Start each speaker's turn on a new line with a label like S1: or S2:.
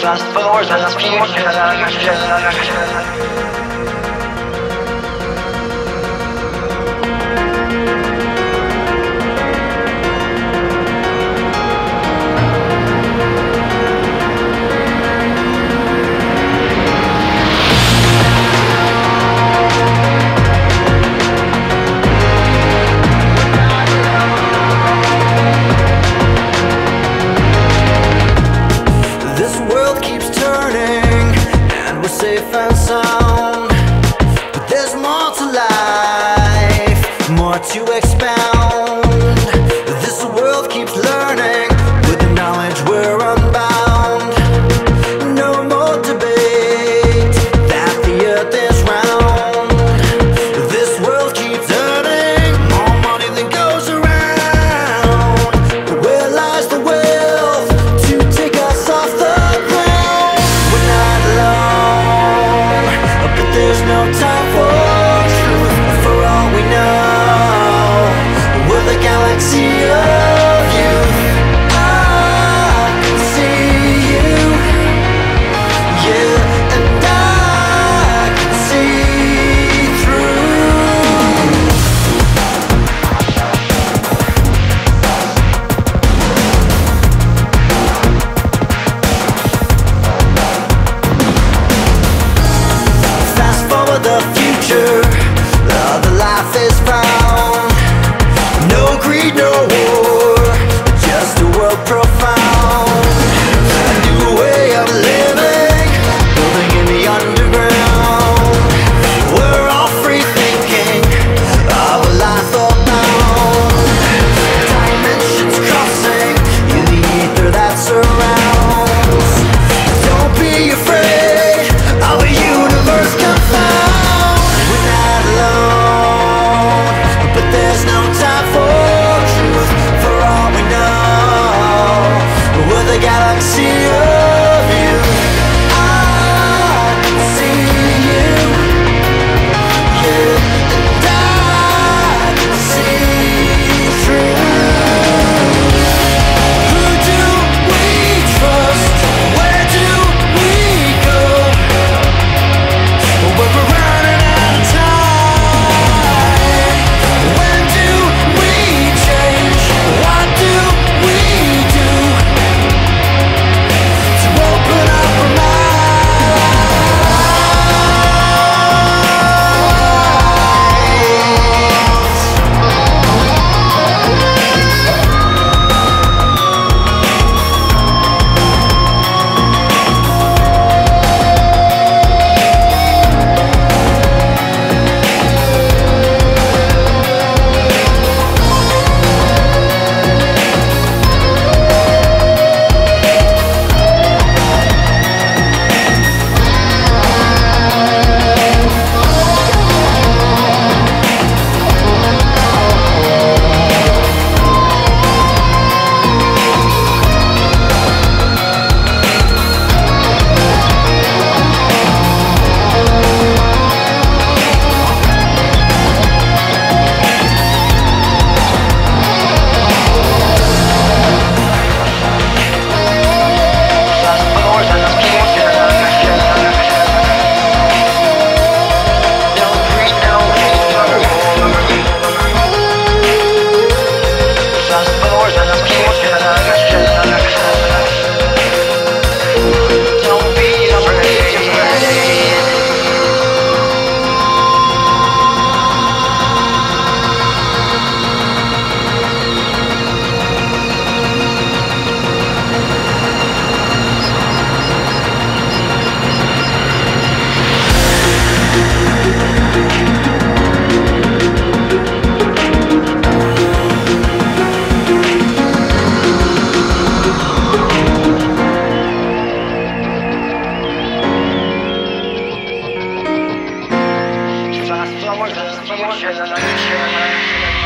S1: Fast forward to the future.
S2: Safe and sound, but there's more to life, more to expound. This world keeps learning, with the knowledge we're unbound. No more debate that the earth is round. This world keeps earning more money than goes around. But where lies the wealth to take us off the ground? We're not alone, but there's no time for truth. For all we know, we're the galaxy of youth. I can see you, yeah, and I can see through. Fast forward the future, the life is found. No greed, no war, just a world profound. A new way of living, building in the underground. We're all free thinking of a life bound. Dimensions crossing in the ether that surrounds. Don't be afraid of a universe confound. We're not alone, but there's no time for truth. For all we know, we're the galaxy of you. I can see you, yeah, and I can see through. Who do we trust? Where do we go? When we're running out of time, when do we change? What do we do to open up our minds? Fast forward to the future.